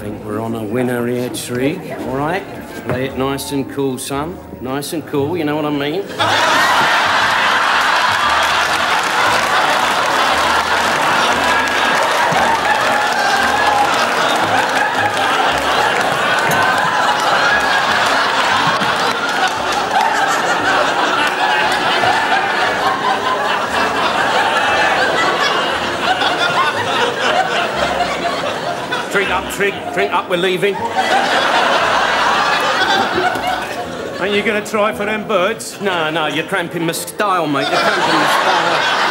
think we're on a winner here, Trig. All right? Play it nice and cool, son. Nice and cool, you know what I mean? Drink up, we're leaving. Ain't you gonna try for them birds? No, you're cramping my style, mate. You're cramping my style.